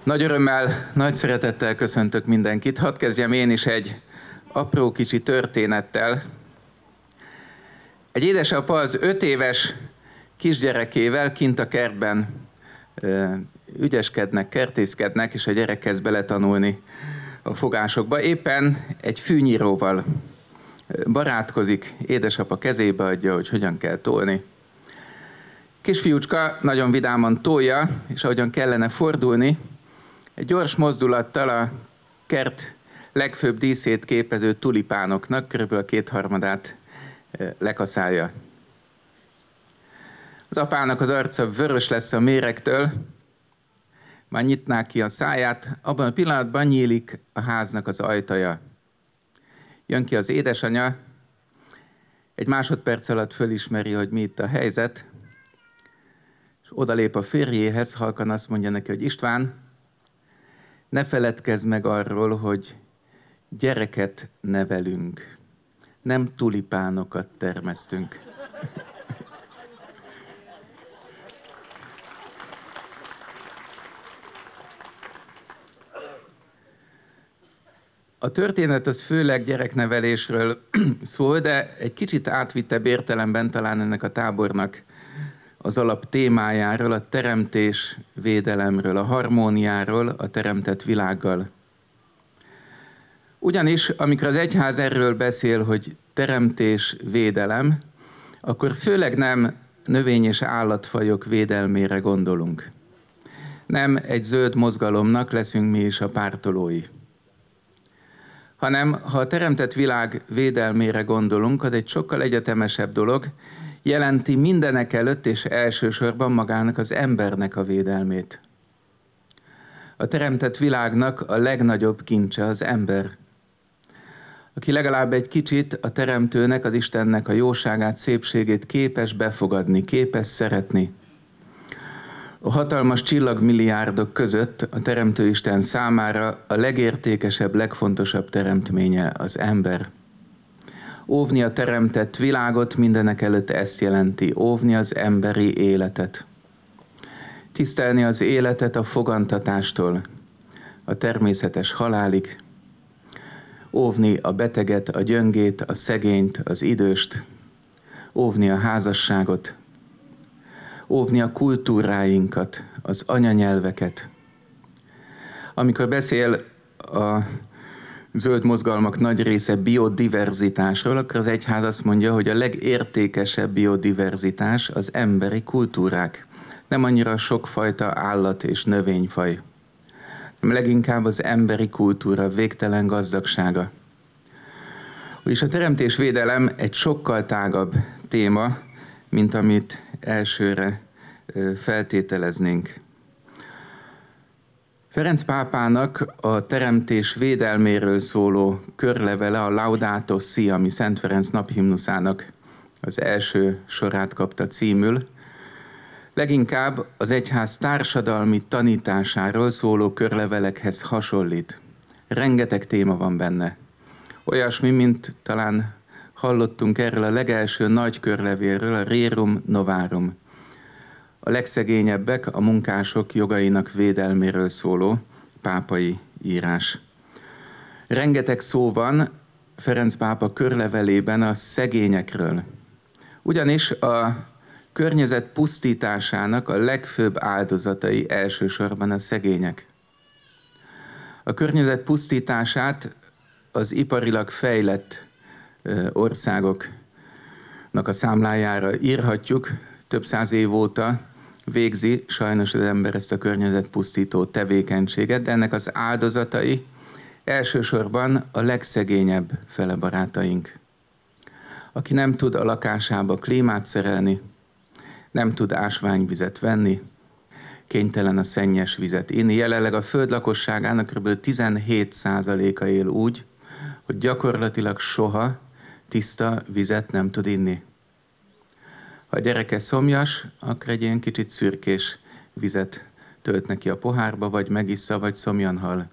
Nagy örömmel, nagy szeretettel köszöntök mindenkit. Hadd kezdjem én is egy apró kicsi történettel. Egy édesapa az 5 éves kisgyerekével kint a kertben ügyeskednek, kertészkednek, és a gyerek kezd beletanulni a fogásokba. Éppen egy fűnyíróval barátkozik, édesapa kezébe adja, hogy hogyan kell tolni. Kisfiúcska nagyon vidáman tolja, és ahogyan kellene fordulni, egy gyors mozdulattal a kert legfőbb díszét képező tulipánoknak körülbelül a 2/3 lekaszálja. Az apának az arca vörös lesz a méregtől, már nyitná ki a száját, abban a pillanatban nyílik a háznak az ajtaja. Jön ki az édesanyja, egy másodperc alatt fölismeri, hogy mi itt a helyzet, és odalép a férjéhez, halkan azt mondja neki, hogy István, ne feledkezz meg arról, hogy gyereket nevelünk, nem tulipánokat termesztünk. A történet az főleg gyereknevelésről szól, de egy kicsit átvittebb értelemben talán ennek a tábornak az alap témájáról, a teremtés védelemről, a harmóniáról, a teremtett világgal. Ugyanis, amikor az egyház erről beszél, hogy teremtés védelem, akkor főleg nem növény- és állatfajok védelmére gondolunk. Nem egy zöld mozgalomnak leszünk mi is a pártolói. Hanem, ha a teremtett világ védelmére gondolunk, az egy sokkal egyetemesebb dolog, jelenti mindenek előtt és elsősorban magának az embernek a védelmét. A teremtett világnak a legnagyobb kincse az ember, aki legalább egy kicsit a teremtőnek, az Istennek a jóságát, szépségét képes befogadni, képes szeretni. A hatalmas csillagmilliárdok között a Teremtő Isten számára a legértékesebb, legfontosabb teremtménye az ember. Óvni a teremtett világot mindenek előtt ezt jelenti, óvni az emberi életet. Tisztelni az életet a fogantatástól, a természetes halálig. Óvni a beteget, a gyöngét, a szegényt, az időst. Óvni a házasságot. Óvni a kultúráinkat, az anyanyelveket. Amikor beszél a zöld mozgalmak nagy része biodiverzitásról, akkor az egyház azt mondja, hogy a legértékesebb biodiverzitás az emberi kultúrák. Nem annyira sokfajta állat és növényfaj, hanem leginkább az emberi kultúra végtelen gazdagsága. És a teremtésvédelem egy sokkal tágabb téma, mint amit elsőre feltételeznénk. Ferenc pápának a teremtés védelméről szóló körlevele, a Laudato Si, ami Szent Ferenc naphimnuszának az első sorát kapta címül, leginkább az egyház társadalmi tanításáról szóló körlevelekhez hasonlít. Rengeteg téma van benne. Olyasmi, mint talán hallottunk erről a legelső nagy körlevélről, a Rerum Novarum. A legszegényebbek, a munkások jogainak védelméről szóló pápai írás. Rengeteg szó van Ferenc pápa körlevelében a szegényekről. Ugyanis a környezet pusztításának a legfőbb áldozatai elsősorban a szegények. A környezet pusztítását az iparilag fejlett országoknak a számlájára írhatjuk, több száz év óta végzi sajnos az ember ezt a környezetpusztító tevékenységet, de ennek az áldozatai elsősorban a legszegényebb fele barátaink. Aki nem tud a lakásába klímát szerelni, nem tud ásványvizet venni, kénytelen a szennyes vizet inni. Jelenleg a föld lakosságának kb. 17%-a él úgy, hogy gyakorlatilag soha tiszta vizet nem tud inni. Ha a gyereke szomjas, akkor egy ilyen kicsit szürkés vizet tölt neki a pohárba, vagy megissza, vagy szomjan hal.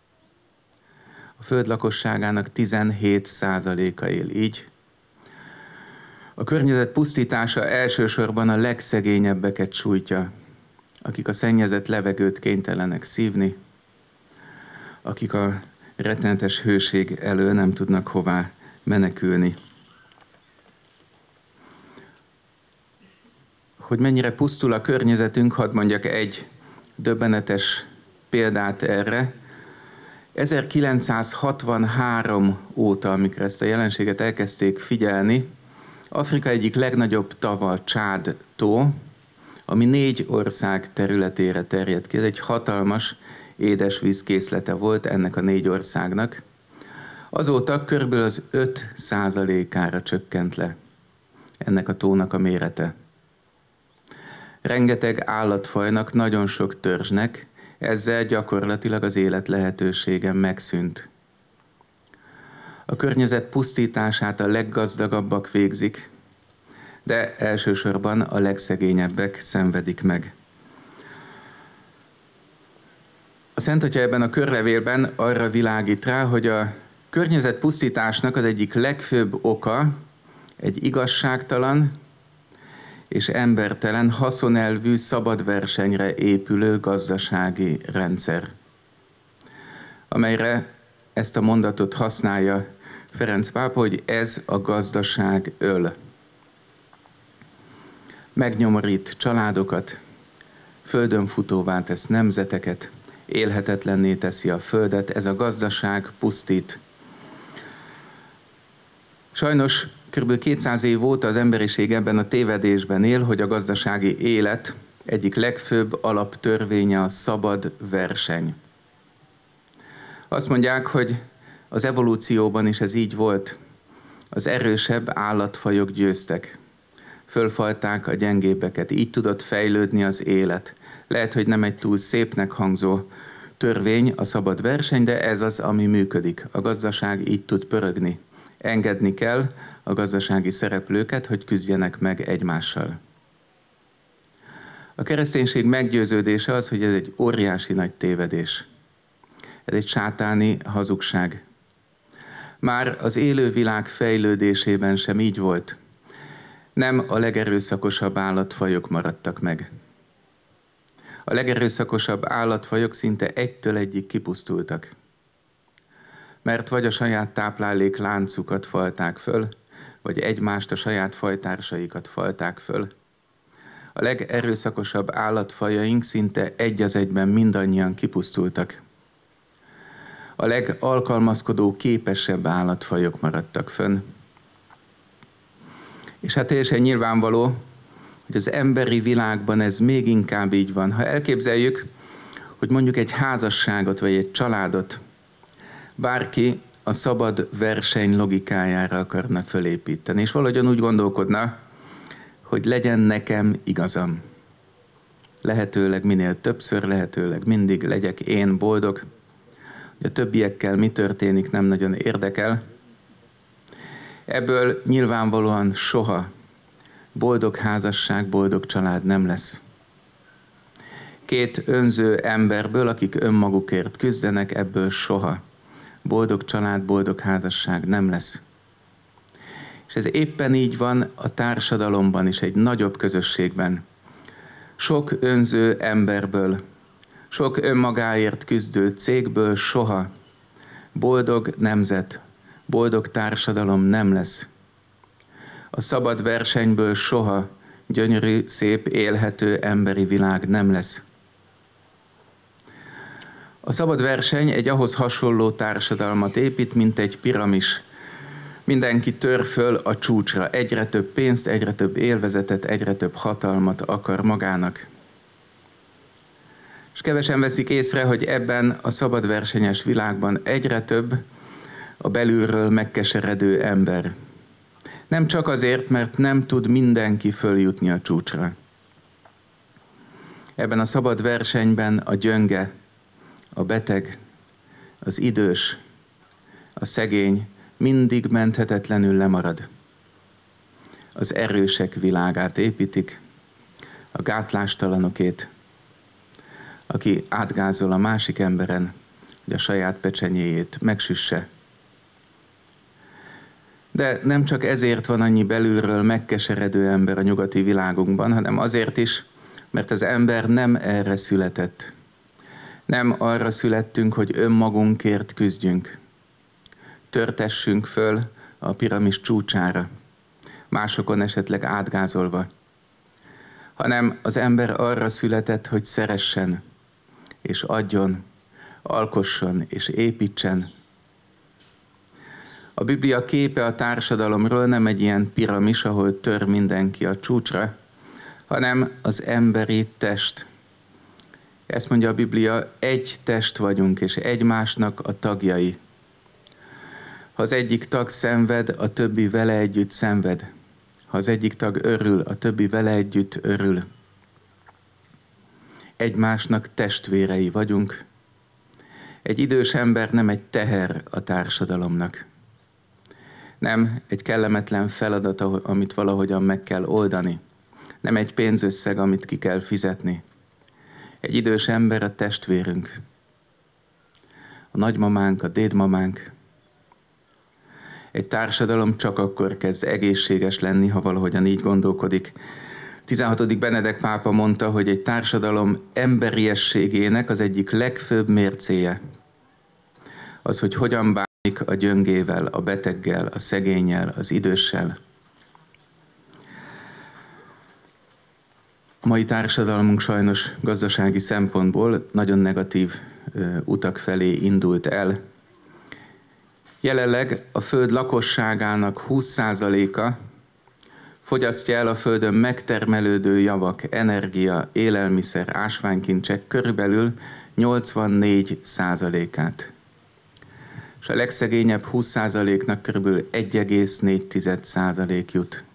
A föld lakosságának 17%-a él így. A környezet pusztítása elsősorban a legszegényebbeket sújtja. akik a szennyezett levegőt kénytelenek szívni, akik a rettenetes hőség elől nem tudnak hová menekülni. Hogy mennyire pusztul a környezetünk, hadd mondjak egy döbbenetes példát erre. 1963 óta, amikor ezt a jelenséget elkezdték figyelni, Afrika egyik legnagyobb tava, Csád tó, ami 4 ország területére terjed ki. Ez egy hatalmas édesvízkészlete volt ennek a 4 országnak. Azóta körülbelül az 5%-ára csökkent le ennek a tónak a mérete. Rengeteg állatfajnak, nagyon sok törzsnek, ezzel gyakorlatilag az élet lehetősége megszűnt. A környezet pusztítását a leggazdagabbak végzik, de elsősorban a legszegényebbek szenvedik meg. A Szent Atya ebben a körlevélben arra világít rá, hogy a környezetpusztításnak az egyik legfőbb oka egy igazságtalan és embertelen, haszonelvű, szabad versenyre épülő gazdasági rendszer, amelyre ezt a mondatot használja Ferenc pápa, hogy ez a gazdaság öl. Megnyomorít családokat, földön futóvá tesz nemzeteket, élhetetlenné teszi a földet, ez a gazdaság pusztít. Sajnos kb. 200 év óta az emberiség ebben a tévedésben él, hogy a gazdasági élet egyik legfőbb alaptörvénye a szabad verseny. Azt mondják, hogy az evolúcióban is ez így volt. Az erősebb állatfajok győztek. Fölfalták a gyengébbeket, így tudott fejlődni az élet. Lehet, hogy nem egy túl szépnek hangzó törvény a szabad verseny, de ez az, ami működik. A gazdaság így tud pörögni. Engedni kell a gazdasági szereplőket, hogy küzdjenek meg egymással. A kereszténység meggyőződése az, hogy ez egy óriási nagy tévedés. Ez egy sátáni hazugság. Már az élő világ fejlődésében sem így volt. Nem a legerőszakosabb állatfajok maradtak meg. A legerőszakosabb állatfajok szinte egytől egyig kipusztultak. Mert vagy a saját táplálék láncukat falták föl, vagy egymást, a saját fajtársaikat falták föl. A legerőszakosabb állatfajaink szinte egy az egyben mindannyian kipusztultak. A legalkalmazkodó képesebb állatfajok maradtak fönn. És hát teljesen nyilvánvaló, hogy az emberi világban ez még inkább így van. Ha elképzeljük, hogy mondjuk egy házasságot vagy egy családot bárki a szabad verseny logikájára akarna fölépíteni, és valahogyan úgy gondolkodna, hogy legyen nekem igazam. Lehetőleg minél többször, lehetőleg mindig legyek én boldog, hogy a többiekkel mi történik, nem nagyon érdekel. Ebből nyilvánvalóan soha boldog házasság, boldog család nem lesz. 2 önző emberből, akik önmagukért küzdenek, ebből soha boldog család, boldog házasság nem lesz. És ez éppen így van a társadalomban is, egy nagyobb közösségben. Sok önző emberből, sok önmagáért küzdő cégből soha boldog nemzet, boldog társadalom nem lesz. A szabad versenyből soha gyönyörű, szép, élhető emberi világ nem lesz. A szabad verseny egy ahhoz hasonló társadalmat épít, mint egy piramis. Mindenki tör föl a csúcsra, egyre több pénzt, egyre több élvezetet, egyre több hatalmat akar magának. És kevesen veszik észre, hogy ebben a szabad versenyes világban egyre több a belülről megkeseredő ember. Nem csak azért, mert nem tud mindenki följutni a csúcsra. Ebben a szabad versenyben a gyönge, a beteg, az idős, a szegény mindig menthetetlenül lemarad. Az erősek világát építik, a gátlástalanokét, aki átgázol a másik emberen, hogy a saját pecsenyéjét megsüsse. De nem csak ezért van annyi belülről megkeseredő ember a nyugati világunkban, hanem azért is, Mert az ember nem erre született. Nem arra születtünk, hogy önmagunkért küzdjünk. Törtessünk föl a piramis csúcsára, másokon esetleg átgázolva. Hanem az ember arra született, hogy szeressen, és adjon, alkosson és építsen. A Biblia képe a társadalomról nem egy ilyen piramis, ahol tör mindenki a csúcsra, hanem az emberi test. Ezt mondja a Biblia, egy test vagyunk, és egymásnak a tagjai. Ha az egyik tag szenved, a többi vele együtt szenved. Ha az egyik tag örül, a többi vele együtt örül. Egymásnak testvérei vagyunk. Egy idős ember nem egy teher a társadalomnak. Nem egy kellemetlen feladat, amit valahogyan meg kell oldani. Nem egy pénzösszeg, amit ki kell fizetni. Egy idős ember a testvérünk. A nagymamánk, a dédmamánk. Egy társadalom csak akkor kezd egészséges lenni, ha valahogyan így gondolkodik. 16. Benedek pápa mondta, hogy egy társadalom emberiességének az egyik legfőbb mércéje az, hogy hogyan bánik a gyöngével, a beteggel, a szegénnyel, az időssel. A mai társadalmunk sajnos gazdasági szempontból nagyon negatív utak felé indult el. Jelenleg a Föld lakosságának 20%-a fogyasztja el a Földön megtermelődő javak, energia, élelmiszer, ásványkincsek körülbelül 84%-át. És a legszegényebb 20%-nak körülbelül 1,4% jut.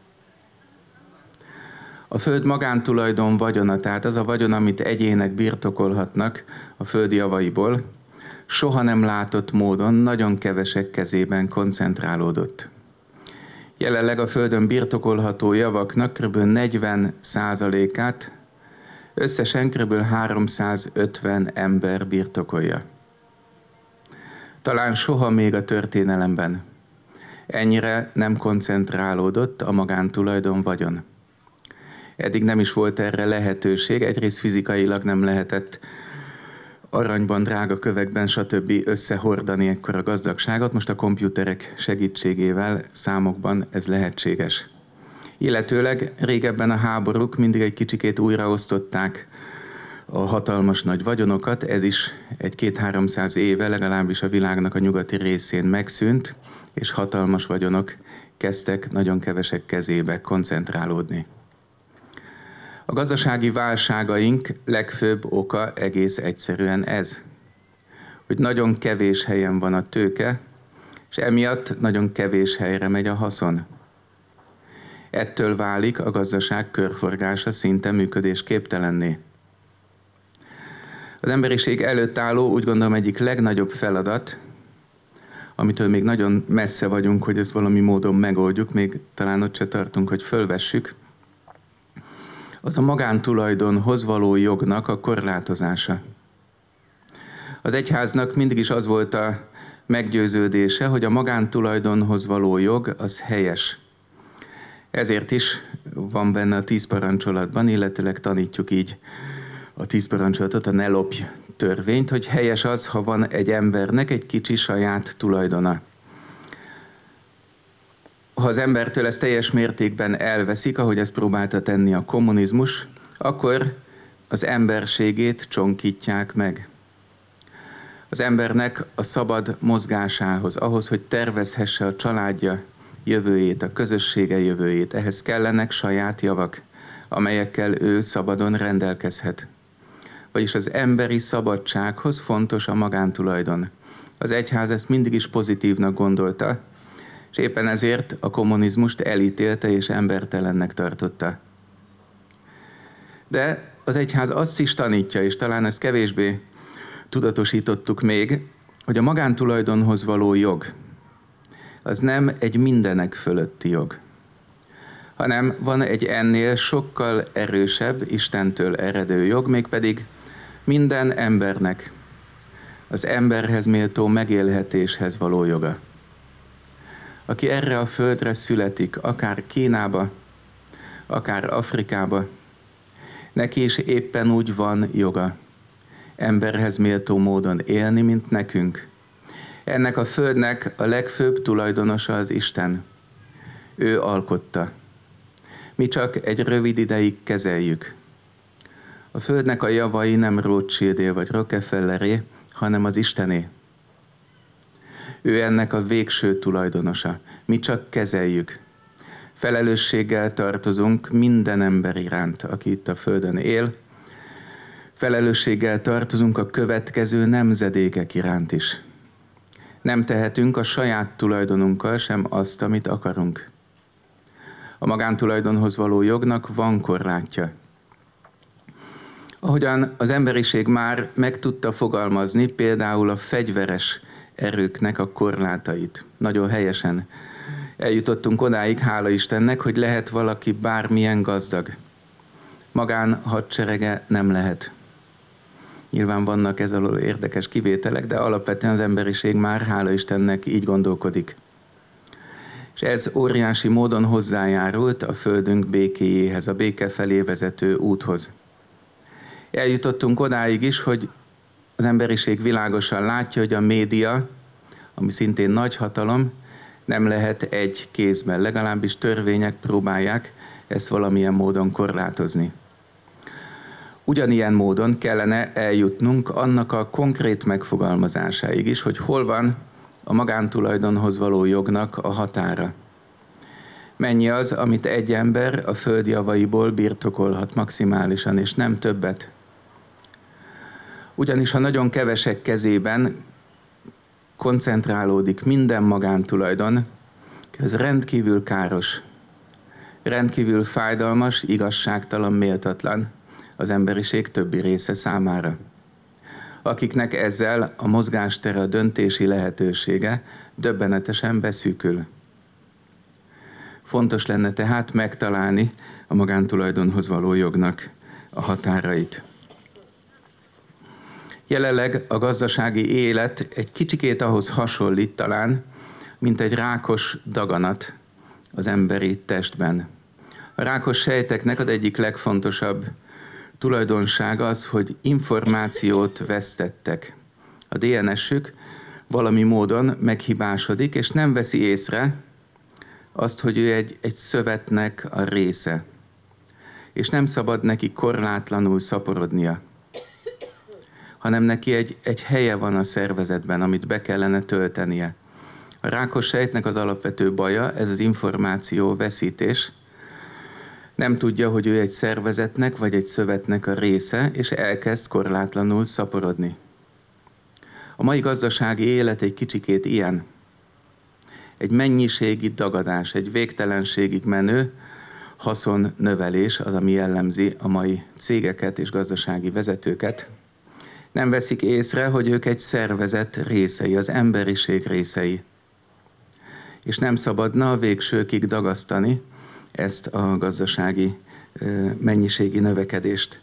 A föld magántulajdon vagyona, tehát az a vagyon, amit egyének birtokolhatnak a földi javaiból, soha nem látott módon nagyon kevesek kezében koncentrálódott. Jelenleg a földön birtokolható javaknak kb. 40%-át összesen kb. 350 ember birtokolja. Talán soha még a történelemben ennyire nem koncentrálódott a magántulajdon vagyon. Eddig nem is volt erre lehetőség, egyrészt fizikailag nem lehetett aranyban, drága kövekben, stb. Összehordani ekkora gazdagságot, most a komputerek segítségével számokban ez lehetséges. Illetőleg régebben a háborúk mindig egy kicsikét újraosztották a hatalmas nagy vagyonokat, ez is egy 200-300 éve legalábbis a világnak a nyugati részén megszűnt, és hatalmas vagyonok kezdtek nagyon kevesek kezébe koncentrálódni. A gazdasági válságaink legfőbb oka egész egyszerűen ez, hogy nagyon kevés helyen van a tőke, és emiatt nagyon kevés helyre megy a haszon. Ettől válik a gazdaság körforgása szinte működésképtelenné. Az emberiség előtt álló, úgy gondolom, egyik legnagyobb feladat, amitől még nagyon messze vagyunk, hogy ezt valami módon megoldjuk, még talán ott se tartunk, hogy fölvessük, az a magántulajdonhoz való jognak a korlátozása. Az egyháznak mindig is az volt a meggyőződése, hogy a magántulajdonhoz való jog az helyes. Ezért is van benne a 10 parancsolatban, illetőleg tanítjuk így a 10 parancsolatot, a ne lopj törvényt, hogy helyes az, ha van egy embernek egy kicsi saját tulajdona. Ha az embertől ezt teljes mértékben elveszik, ahogy ezt próbálta tenni a kommunizmus, akkor az emberségét csonkítják meg. Az embernek a szabad mozgásához, ahhoz, hogy tervezhesse a családja jövőjét, a közössége jövőjét, ehhez kellenek saját javak, amelyekkel ő szabadon rendelkezhet. Vagyis az emberi szabadsághoz fontos a magántulajdon. Az egyház ezt mindig is pozitívnak gondolta, és éppen ezért a kommunizmust elítélte és embertelennek tartotta. De az egyház azt is tanítja, és talán ezt kevésbé tudatosítottuk még, hogy a magántulajdonhoz való jog az nem egy mindenek fölötti jog, hanem van egy ennél sokkal erősebb, Istentől eredő jog, mégpedig minden embernek az emberhez méltó megélhetéshez való joga. Aki erre a földre születik, akár Kínába, akár Afrikába, Neki is éppen úgy van joga emberhez méltó módon élni, mint nekünk. Ennek a földnek a legfőbb tulajdonosa az Isten. Ő alkotta. Mi csak egy rövid ideig kezeljük. A földnek a javai nem Rothschildé vagy Rockefelleré, hanem az Istené. Ő ennek a végső tulajdonosa. Mi csak kezeljük. Felelősséggel tartozunk minden ember iránt, aki itt a földön él. Felelősséggel tartozunk a következő nemzedékek iránt is. Nem tehetünk a saját tulajdonunkkal sem azt, amit akarunk. A magántulajdonhoz való jognak van korlátja. Ahogyan az emberiség már meg tudta fogalmazni például a fegyveres erőknek a korlátait. Nagyon helyesen eljutottunk odáig, hála Istennek, hogy lehet valaki bármilyen gazdag. Magán hadserege nem lehet. Nyilván vannak ez alól érdekes kivételek, de alapvetően az emberiség már, hála Istennek, így gondolkodik. És ez óriási módon hozzájárult a földünk békéjéhez, a béke felé vezető úthoz. Eljutottunk odáig is, hogy az emberiség világosan látja, hogy a média, ami szintén nagy hatalom, nem lehet egy kézben, legalábbis törvények próbálják ezt valamilyen módon korlátozni. Ugyanilyen módon kellene eljutnunk annak a konkrét megfogalmazásáig is, hogy hol van a magántulajdonhoz való jognak a határa. Mennyi az, amit egy ember a föld javaiból birtokolhat maximálisan, és nem többet. Ugyanis ha nagyon kevesek kezében koncentrálódik minden magántulajdon, ez rendkívül káros, rendkívül fájdalmas, igazságtalan, méltatlan az emberiség többi része számára, akiknek ezzel a mozgástere, a döntési lehetősége döbbenetesen beszűkül. Fontos lenne tehát megtalálni a magántulajdonhoz való jognak a határait. Jelenleg a gazdasági élet egy kicsikét ahhoz hasonlít talán, mint egy rákos daganat az emberi testben. A rákos sejteknek az egyik legfontosabb tulajdonsága az, hogy információt vesztettek. A DNS-ük valami módon meghibásodik, és nem veszi észre azt, hogy ő egy szövetnek a része. És nem szabad neki korlátlanul szaporodnia, hanem neki egy helye van a szervezetben, amit be kellene töltenie. A rákos sejtnek az alapvető baja, ez az információ veszítés. Nem tudja, hogy ő egy szervezetnek vagy egy szövetnek a része, és elkezd korlátlanul szaporodni. A mai gazdasági élet egy kicsikét ilyen. Egy mennyiségi dagadás, egy végtelenségig menő haszonnövelés az, ami jellemzi a mai cégeket és gazdasági vezetőket. Nem veszik észre, hogy ők egy szervezet részei, az emberiség részei. És nem szabadna a végsőkig dagasztani ezt a gazdasági mennyiségi növekedést.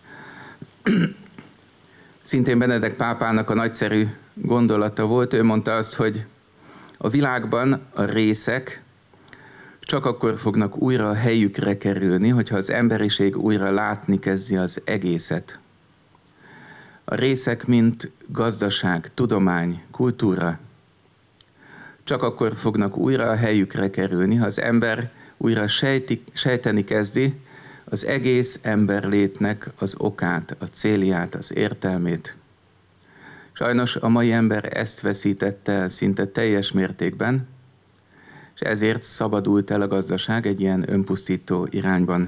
Szintén Benedek pápának a nagyszerű gondolata volt, ő mondta azt, hogy a világban a részek csak akkor fognak újra a helyükre kerülni, hogyha az emberiség újra látni kezdi az egészet. A részek, mint gazdaság, tudomány, kultúra, csak akkor fognak újra a helyükre kerülni, ha az ember újra sejteni kezdi az egész emberlétnek az okát, a célját, az értelmét. Sajnos a mai ember ezt veszítette el szinte teljes mértékben, és ezért szabadult el a gazdaság egy ilyen önpusztító irányban.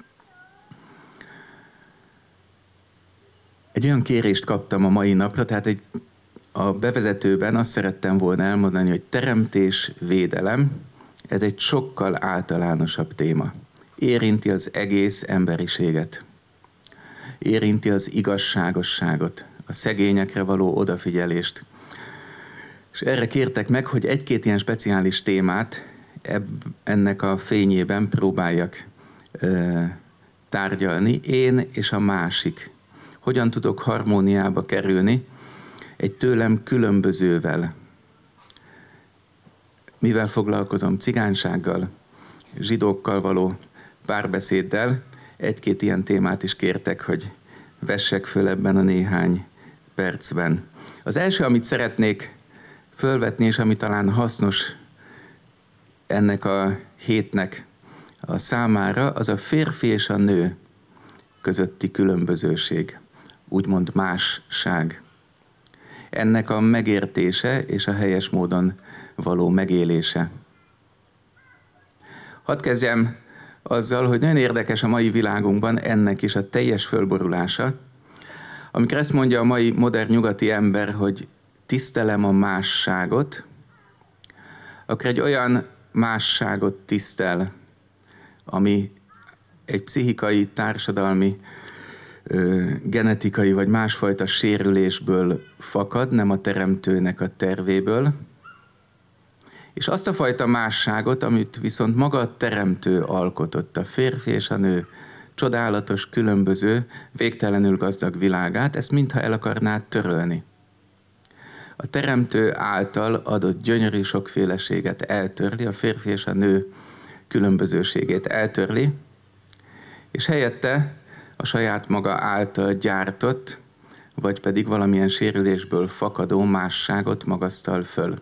Egy olyan kérést kaptam a mai napra, tehát a bevezetőben azt szerettem volna elmondani, hogy teremtés, védelem, ez egy sokkal általánosabb téma. Érinti az egész emberiséget. Érinti az igazságosságot, a szegényekre való odafigyelést. És erre kértek meg, hogy egy-két ilyen speciális témát ennek a fényében próbáljak tárgyalni. Én és a másik. Hogyan tudok harmóniába kerülni egy tőlem különbözővel? Mivel foglalkozom? Cigánysággal, zsidókkal való párbeszéddel, egy-két ilyen témát is kértek, hogy vessek föl ebben a néhány percben. Az első, amit szeretnék fölvetni, és ami talán hasznos ennek a hétnek a számára, az a férfi és a nő közötti különbözőség, úgymond másság. Ennek a megértése és a helyes módon való megélése. Hadd kezdjem azzal, hogy nagyon érdekes a mai világunkban ennek is a teljes fölborulása. Amikor ezt mondja a mai modern nyugati ember, hogy tisztelem a másságot, akkor egy olyan másságot tisztel, ami egy pszichikai, társadalmi, genetikai vagy másfajta sérülésből fakad, nem a teremtőnek a tervéből, és azt a fajta másságot, amit viszont maga a teremtő alkotott, a férfi és a nő csodálatos, különböző, végtelenül gazdag világát, ezt mintha el akarná törölni. A teremtő által adott gyönyörű sokféleséget eltörli, a férfi és a nő különbözőségét eltörli, és helyette a saját maga által gyártott, vagy pedig valamilyen sérülésből fakadó másságot magasztal föl.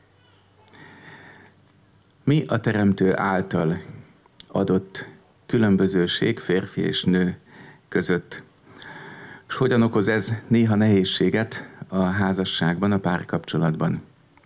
Mi a teremtő által adott különbözőség férfi és nő között? És hogyan okoz ez néha nehézséget a házasságban, a párkapcsolatban?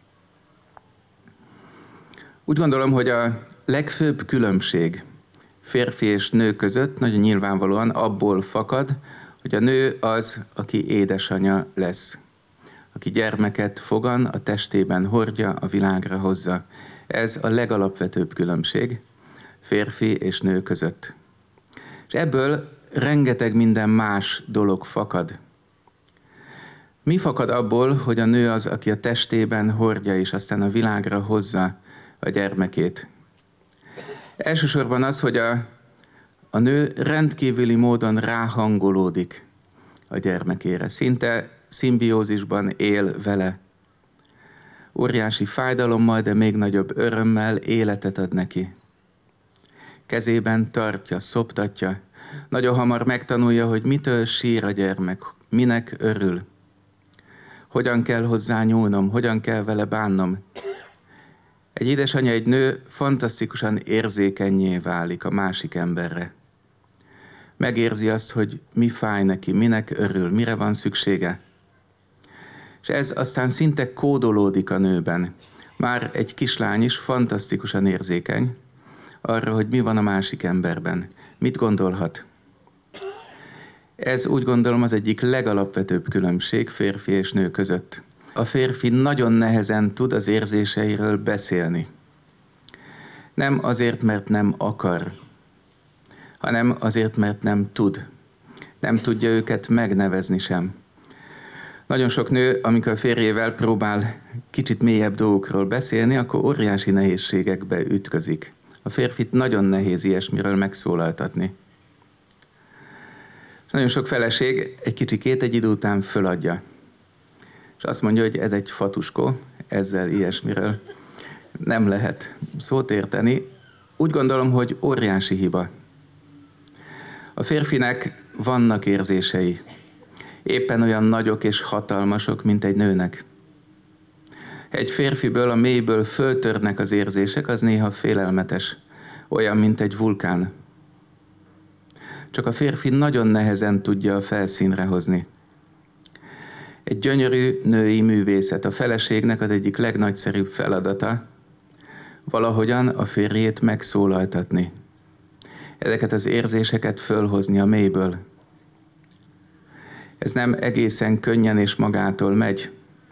Úgy gondolom, hogy a legfőbb különbség férfi és nő között nagyon nyilvánvalóan abból fakad, hogy a nő az, aki édesanyja lesz, aki gyermeket fogan, a testében hordja, a világra hozza. Ez a legalapvetőbb különbség férfi és nő között. És ebből rengeteg minden más dolog fakad. Mi fakad abból, hogy a nő az, aki a testében hordja, és aztán a világra hozza a gyermekét? Elsősorban az, hogy a nő rendkívüli módon ráhangolódik a gyermekére. Szinte szimbiózisban él vele. Óriási fájdalommal, de még nagyobb örömmel életet ad neki. Kezében tartja, szoptatja. Nagyon hamar megtanulja, hogy mitől sír a gyermek, minek örül. Hogyan kell hozzá nyúlnom, hogyan kell vele bánnom. Egy édesanyja, egy nő fantasztikusan érzékennyé válik a másik emberre. Megérzi azt, hogy mi fáj neki, minek örül, mire van szüksége. És ez aztán szinte kódolódik a nőben. Már egy kislány is fantasztikusan érzékeny arra, hogy mi van a másik emberben, mit gondolhat. Ez úgy gondolom az egyik legalapvetőbb különbség férfi és nő között. A férfi nagyon nehezen tud az érzéseiről beszélni. Nem azért, mert nem akar, hanem azért, mert nem tud. Nem tudja őket megnevezni sem. Nagyon sok nő, amikor a férjével próbál kicsit mélyebb dolgokról beszélni, akkor óriási nehézségekbe ütközik. A férfit nagyon nehéz ilyesmiről megszólaltatni. És nagyon sok feleség egy kicsikét egy idő után föladja. És azt mondja, hogy ez egy fatuskó, ezzel ilyesmiről nem lehet szót érteni. Úgy gondolom, hogy óriási hiba. A férfinek vannak érzései. Éppen olyan nagyok és hatalmasok, mint egy nőnek. Egy férfiből, a mélyből föltörnek az érzések, az néha félelmetes, olyan, mint egy vulkán. Csak a férfi nagyon nehezen tudja a felszínre hozni. Egy gyönyörű női művészet, a feleségnek az egyik legnagyszerűbb feladata, valahogyan a férjét megszólaltatni. Ezeket az érzéseket fölhozni a mélyből. Ez nem egészen könnyen és magától megy.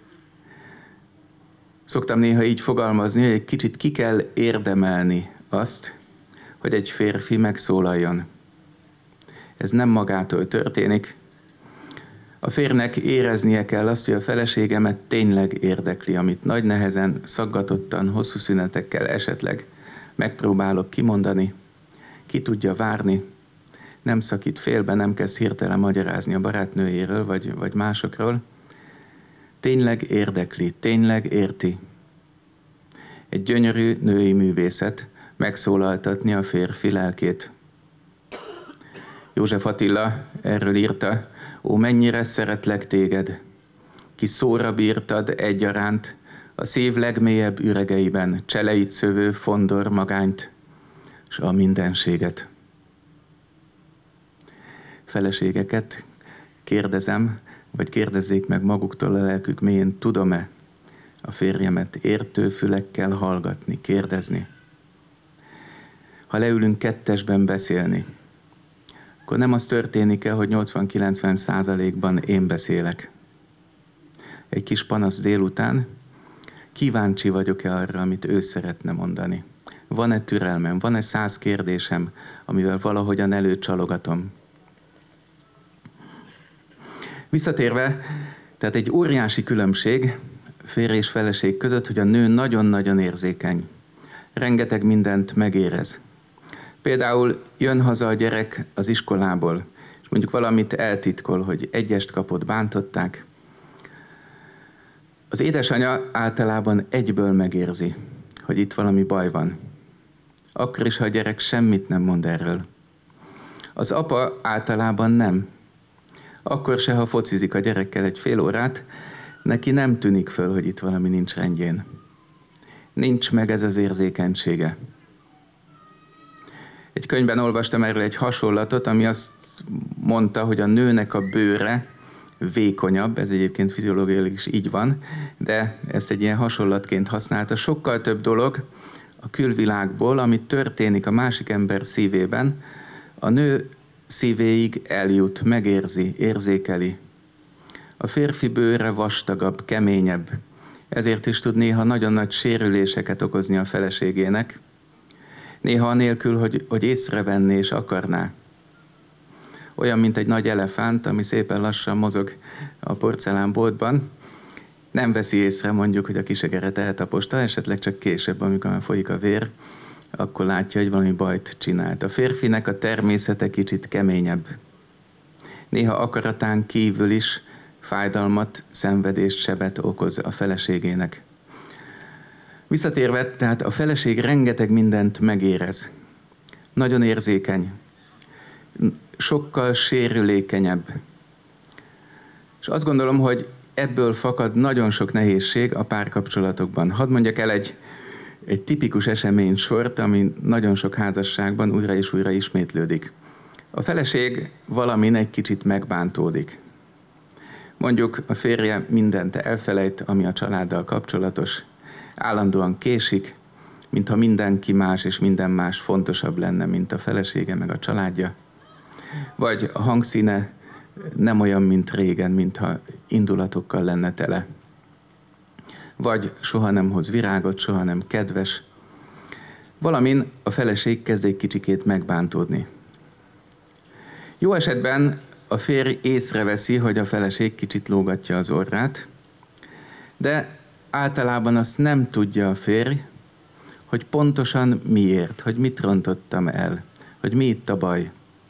Szoktam néha így fogalmazni, hogy egy kicsit ki kell érdemelni azt, hogy egy férfi megszólaljon. Ez nem magától történik. A férnek éreznie kell azt, hogy a feleségemet tényleg érdekli, amit nagy nehezen, szaggatottan, hosszú szünetekkel esetleg megpróbálok kimondani. Ki tudja várni, nem szakít félbe, nem kezd hirtelen magyarázni a barátnőjéről, vagy másokról. Tényleg érdekli, tényleg érti. Egy gyönyörű női művészet megszólaltatni a férfi lelkét. József Attila erről írta: ó, mennyire szeretlek téged, ki szóra bírtad egyaránt a szív legmélyebb üregeiben cseleit szövő fondor magányt, s a mindenséget. Feleségeket kérdezem, vagy kérdezzék meg maguktól a lelkük mélyén, tudom-e a férjemet értő fülekkel hallgatni, kérdezni? Ha leülünk kettesben beszélni, akkor nem az történik-e, hogy 80-90%-ban én beszélek. Egy kis panasz délután kíváncsi vagyok-e arra, amit ő szeretne mondani? Van-e türelmem, van-e 100 kérdésem, amivel valahogyan előcsalogatom? Visszatérve, tehát egy óriási különbség férj és feleség között, hogy a nő nagyon-nagyon érzékeny. Rengeteg mindent megérez. Például jön haza a gyerek az iskolából, és mondjuk valamit eltitkol, hogy egyest kapott, bántották. Az édesanyja általában egyből megérzi, hogy itt valami baj van. Akkor is, ha a gyerek semmit nem mond erről. Az apa általában nem. Akkor se, ha focizik a gyerekkel egy fél órát, neki nem tűnik föl, hogy itt valami nincs rendjén. Nincs meg ez az érzékenysége. Egy könyvben olvastam erről egy hasonlatot, ami azt mondta, hogy a nőnek a bőre vékonyabb, ez egyébként fiziológiailag is így van, de ezt egy ilyen hasonlatként használta. Sokkal több dolog a külvilágból, ami történik a másik ember szívében, a nő szívéig eljut, megérzi, érzékeli. A férfi bőre vastagabb, keményebb, ezért is tud néha nagyon nagy sérüléseket okozni a feleségének, néha anélkül, hogy észrevenné és akarná. Olyan, mint egy nagy elefánt, ami szépen lassan mozog a porcelánboltban, nem veszi észre mondjuk, hogy a kisegeret eltaposta, esetleg csak később, amikor már folyik a vér, akkor látja, hogy valami bajt csinált. A férfinek a természete kicsit keményebb. Néha akaratán kívül is fájdalmat, szenvedést, sebet okoz a feleségének. Visszatérve, tehát a feleség rengeteg mindent megérez. Nagyon érzékeny. Sokkal sérülékenyebb. És azt gondolom, hogy ebből fakad nagyon sok nehézség a párkapcsolatokban. Hadd mondjak el egy tipikus eseménysort, ami nagyon sok házasságban újra és újra ismétlődik. A feleség valamin egy kicsit megbántódik. Mondjuk a férje mindent elfelejt, ami a családdal kapcsolatos, állandóan késik, mintha mindenki más és minden más fontosabb lenne, mint a felesége meg a családja. Vagy a hangszíne nem olyan, mint régen, mintha indulatokkal lenne tele. Vagy soha nem hoz virágot, soha nem kedves. Valamin a feleség kezd egy kicsikét megbántódni. Jó esetben a férj észreveszi, hogy a feleség kicsit lógatja az orrát, de általában azt nem tudja a férj, hogy pontosan miért, hogy mit rontottam el, hogy mi itt a baj.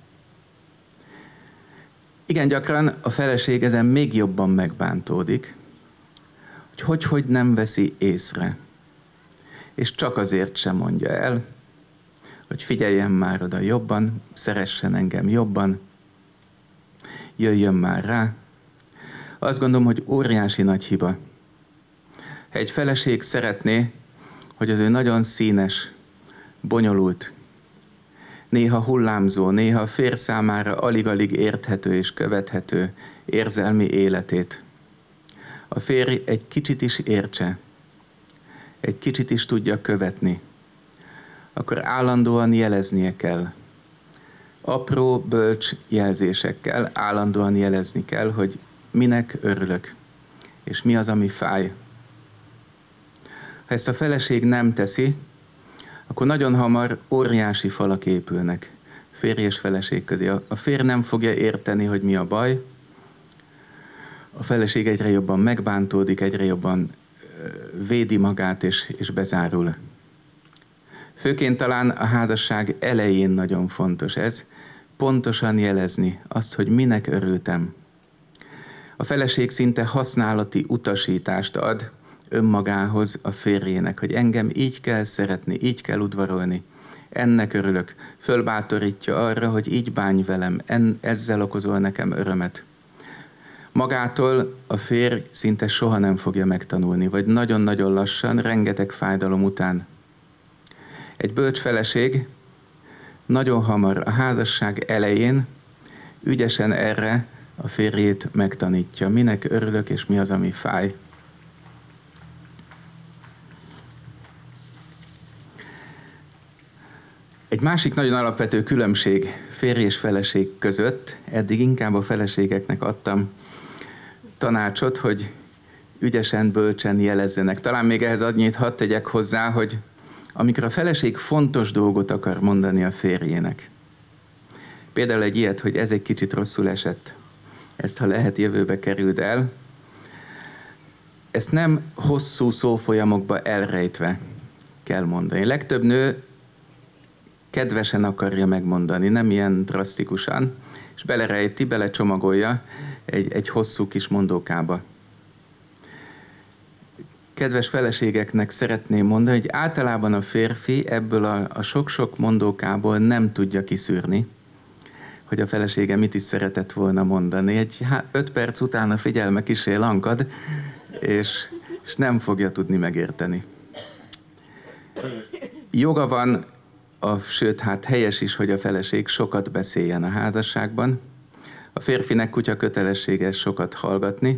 Igen gyakran a feleség ezen még jobban megbántódik, hogy nem veszi észre, és csak azért sem mondja el, hogy figyeljen már oda jobban, szeressen engem jobban, jöjjön már rá. Azt gondolom, hogy óriási nagy hiba. Ha egy feleség szeretné, hogy az ő nagyon színes, bonyolult, néha hullámzó, néha a férj számára alig-alig érthető és követhető érzelmi életét, a férj egy kicsit is értse, egy kicsit is tudja követni, akkor állandóan jeleznie kell. Apró, bölcs jelzésekkel állandóan jelezni kell, hogy minek örülök, és mi az, ami fáj. Ha ezt a feleség nem teszi, akkor nagyon hamar óriási falak épülnek férj és feleség közé. A férj nem fogja érteni, hogy mi a baj, a feleség egyre jobban megbántódik, egyre jobban védi magát és bezárul. Főként talán a házasság elején nagyon fontos ez, pontosan jelezni azt, hogy minek örültem. A feleség szinte használati utasítást ad önmagához a férjének, hogy engem így kell szeretni, így kell udvarolni, ennek örülök. Fölbátorítja arra, hogy így bánj velem, ezzel okozol nekem örömet. Magától a férj szinte soha nem fogja megtanulni, vagy nagyon-nagyon lassan, rengeteg fájdalom után. Egy bölcs feleség nagyon hamar a házasság elején ügyesen erre a férjét megtanítja. Minek örülök, és mi az, ami fáj. Egy másik nagyon alapvető különbség férj és feleség között, eddig inkább a feleségeknek adtam tanácsot, hogy ügyesen, bölcsen jelezzenek. Talán még ehhez annyit hadd tegyek hozzá, hogy amikor a feleség fontos dolgot akar mondani a férjének, például egy ilyet, hogy ez egy kicsit rosszul esett, ezt ha lehet jövőbe kerüld el, ezt nem hosszú szófolyamokba elrejtve kell mondani. Legtöbb nő kedvesen akarja megmondani, nem ilyen drasztikusan, és belerejti, belecsomagolja egy hosszú kis mondókába. Kedves feleségeknek szeretném mondani, hogy általában a férfi ebből a sok-sok mondókából nem tudja kiszűrni, hogy a felesége mit is szeretett volna mondani. Egy 5 perc után a figyelme kissé lankad, és nem fogja tudni megérteni. Joga van, sőt, helyes is, hogy a feleség sokat beszéljen a házasságban. A férfinek kutya kötelessége sokat hallgatni,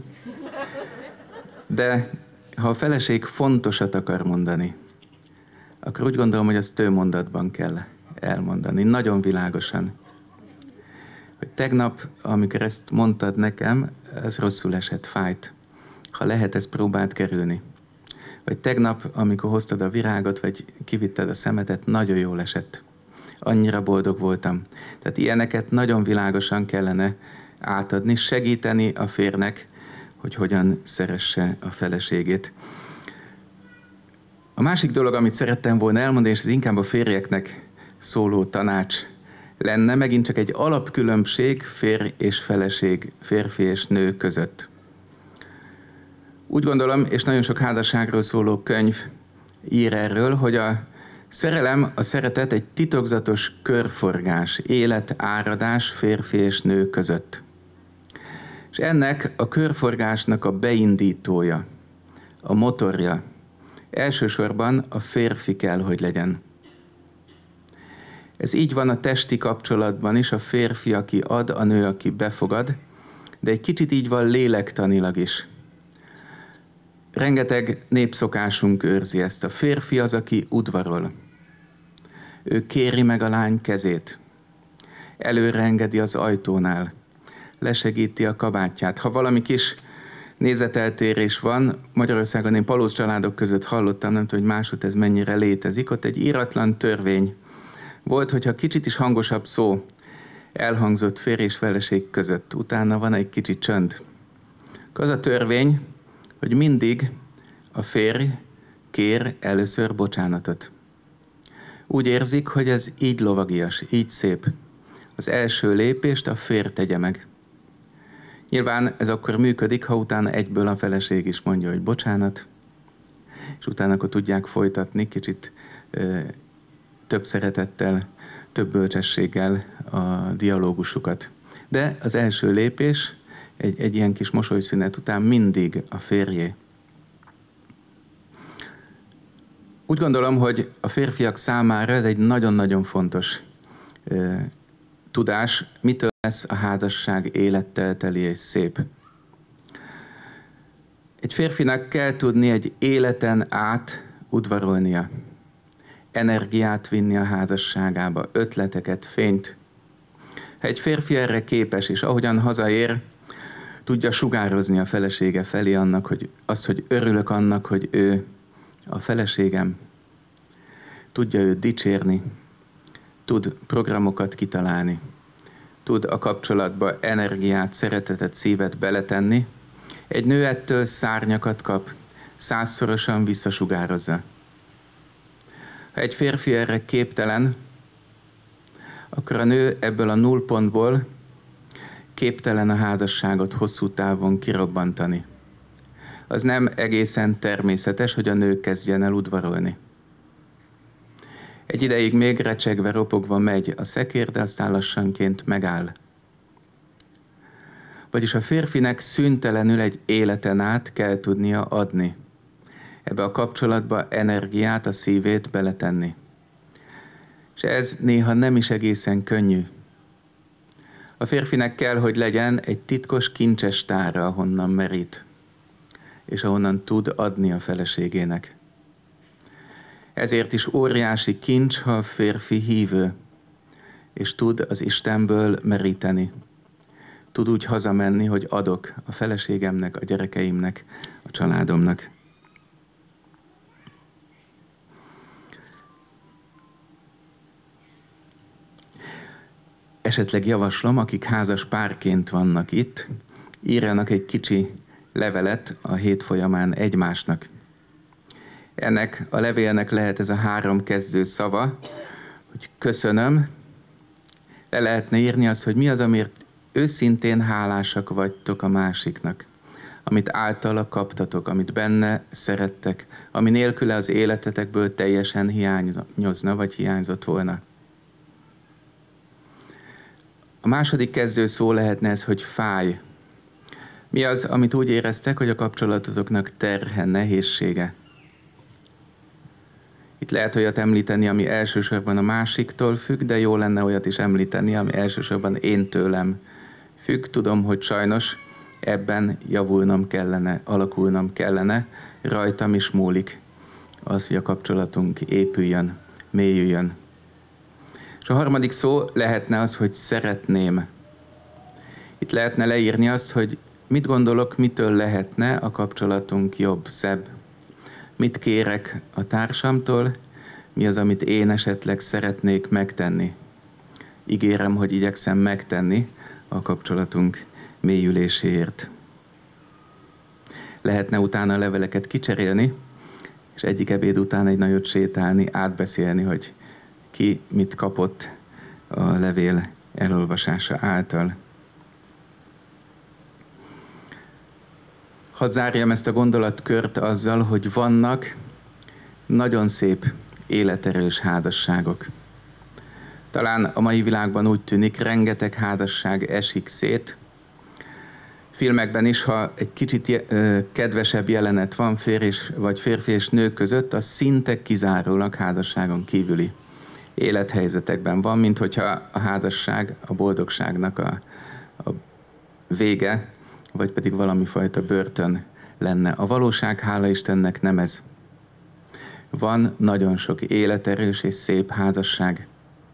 de ha a feleség fontosat akar mondani, akkor úgy gondolom, hogy azt tőmondatban kell elmondani, nagyon világosan. Hogy tegnap, amikor ezt mondtad nekem, ez rosszul esett, fájt. Ha lehet, ezt próbáld kerülni. Vagy tegnap, amikor hoztad a virágot, vagy kivitted a szemetet, nagyon jól esett. Annyira boldog voltam. Tehát ilyeneket nagyon világosan kellene átadni, segíteni a férnek, hogy hogyan szeresse a feleségét. A másik dolog, amit szerettem volna elmondani, és ez inkább a férjeknek szóló tanács lenne, megint csak egy alapkülönbség férj és feleség, férfi és nő között. Úgy gondolom, és nagyon sok házasságról szóló könyv ír erről, hogy a szerelem, a szeretet egy titokzatos körforgás, életáradás férfi és nő között. És ennek a körforgásnak a beindítója, a motorja elsősorban a férfi kell, hogy legyen. Ez így van a testi kapcsolatban is, a férfi, aki ad, a nő, aki befogad, de egy kicsit így van lélektanilag is. Rengeteg népszokásunk őrzi ezt. A férfi az, aki udvarol. Ő kéri meg a lány kezét. Előre engedi az ajtónál. Lesegíti a kabátját. Ha valami kis nézeteltérés van, Magyarországon én palóc családok között hallottam, nem tudom, hogy máshogy ez mennyire létezik, ott egy íratlan törvény volt, hogyha kicsit is hangosabb szó elhangzott férj és feleség között, utána van egy kicsi csönd. Az a törvény, hogy mindig a férj kér először bocsánatot. Úgy érzik, hogy ez így lovagias, így szép. Az első lépést a férj tegye meg. Nyilván ez akkor működik, ha utána egyből a feleség is mondja, hogy bocsánat, és utána akkor tudják folytatni kicsit több szeretettel, több bölcsességgel a dialógusukat. De az első lépés egy ilyen kis mosolyszünet után mindig a férjé. Úgy gondolom, hogy a férfiak számára ez egy nagyon-nagyon fontos tudás, mitől lesz a házasság élettel teli és szép. Egy férfinak kell tudni egy életen át udvarolnia, energiát vinni a házasságába, ötleteket, fényt. Ha egy férfi erre képes, és ahogyan hazaér, tudja sugározni a felesége felé annak, hogy örülök annak, hogy ő a feleségem, tudja őt dicsérni, tud programokat kitalálni, tud a kapcsolatba energiát, szeretetet, szívet beletenni. Egy nő ettől szárnyakat kap, 100-szorosan visszasugározza. Ha egy férfi erre képtelen, akkor a nő ebből a nullpontból képtelen a házasságot hosszú távon kirobbantani. Az nem egészen természetes, hogy a nő kezdjen el udvarolni. Egy ideig még recsegve, ropogva megy a szekér, de aztán lassanként megáll. Vagyis a férfinek szüntelenül egy életen át kell tudnia adni. Ebbe a kapcsolatba energiát, a szívét beletenni. És ez néha nem is egészen könnyű. A férfinek kell, hogy legyen egy titkos kincses tára, ahonnan merít, és ahonnan tud adni a feleségének. Ezért is óriási kincs, ha a férfi hívő, és tud az Istenből meríteni. Tud úgy hazamenni, hogy adok a feleségemnek, a gyerekeimnek, a családomnak. Esetleg javaslom, akik házas párként vannak itt, írjanak egy kicsi levelet a hét folyamán egymásnak. Ennek a levélnek lehet ez a 3 kezdő szava, hogy köszönöm. Le lehetne írni azt, hogy mi az, amiért őszintén hálásak vagytok a másiknak, amit általa kaptatok, amit benne szerettek, ami nélküle az életetekből teljesen hiányozna, vagy hiányzott volna. A második kezdő szó lehetne ez, hogy fáj. Mi az, amit úgy éreztek, hogy a kapcsolatotoknak terhe, nehézsége? Itt lehet olyat említeni, ami elsősorban a másiktól függ, de jó lenne olyat is említeni, ami elsősorban én tőlem függ. Tudom, hogy sajnos ebben javulnom kellene, alakulnom kellene, rajtam is múlik az, hogy a kapcsolatunk épüljön, mélyüljön. És a harmadik szó lehetne az, hogy szeretném. Itt lehetne leírni azt, hogy mit gondolok, mitől lehetne a kapcsolatunk jobb, szebb. Mit kérek a társamtól, mi az, amit én esetleg szeretnék megtenni. Ígérem, hogy igyekszem megtenni a kapcsolatunk mélyüléséért. Lehetne utána a leveleket kicserélni, és egyik ebéd után egy nagyot sétálni, átbeszélni, hogy ki mit kapott a levél elolvasása által. Hadd zárjam ezt a gondolatkört azzal, hogy vannak nagyon szép, életerős házasságok. Talán a mai világban úgy tűnik, rengeteg házasság esik szét. Filmekben is, ha egy kicsit kedvesebb jelenet van férfi és nő között, az szinte kizárólag házasságon kívüli élethelyzetekben van, mint hogyha a házasság a boldogságnak a vége, vagy pedig valami fajta börtön lenne. A valóság, hála Istennek, nem ez. Van nagyon sok életerős és szép házasság.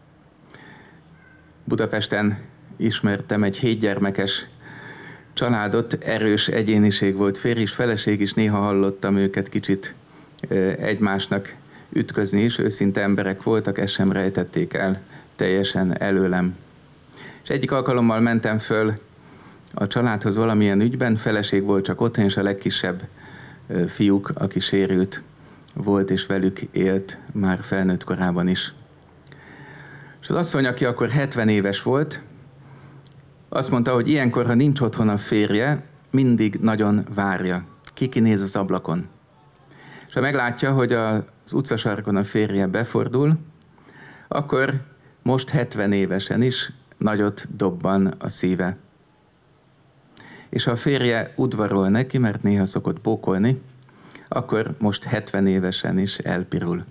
Budapesten ismertem egy 7 gyermekes családot, erős egyéniség volt, férj és feleség is, néha hallottam őket kicsit egymásnak ütközni is, őszinte emberek voltak, ezt sem rejtették el teljesen előlem. És egyik alkalommal mentem föl a családhoz valamilyen ügyben, feleség volt csak otthon, és a legkisebb fiúk, aki sérült volt, és velük élt már felnőtt korában is. És az asszony, aki akkor 70 éves volt, azt mondta, hogy ilyenkor, ha nincs otthon a férje, mindig nagyon várja. Kinéz az ablakon. És ha meglátja, hogy az utcasarkon a férje befordul, akkor most 70 évesen is nagyot dobban a szíve. És ha a férje udvarol neki, mert néha szokott bókolni, akkor most 70 évesen is elpirul.